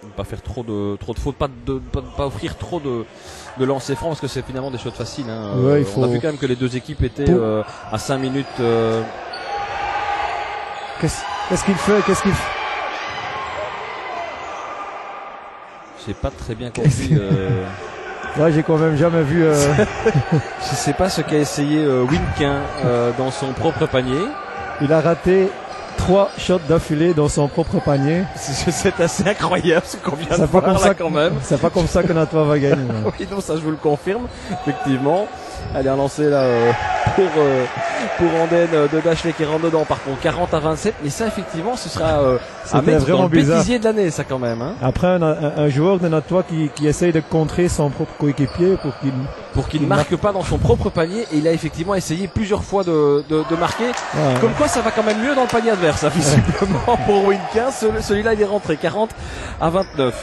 pas faire trop de fautes, pas offrir trop de lancers francs parce que c'est finalement des shots faciles. Hein. Ouais, on a vu quand même que les deux équipes étaient à 5 minutes. Qu'est-ce qu'il fait? J'ai pas très bien compris. Ouais, j'ai quand même jamais vu. Je sais pas ce qu'a essayé Winquin dans son propre panier. Il a raté 3 shots d'affilée dans son propre panier. C'est assez incroyable ce qu'on vient de pas voir comme là ça quand même. C'est pas comme ça que Natoire va gagner. Oui, non, ça je vous le confirme, effectivement. Allez, un lancer là pour Anden de Dashley qui rentre dedans. Par contre, 40-27, mais ça effectivement, ce sera à mettre dans le bêtisier de l'année, ça quand même. Hein. Après, un joueur de Natoire qui essaye de contrer son propre coéquipier pour qu'il ne marque pas dans son propre panier, et il a effectivement essayé plusieurs fois de marquer. Ouais. Comme quoi, ça va quand même mieux dans le panier adverse, hein, visiblement pour Winquin. Celui-là, il est rentré 40-29.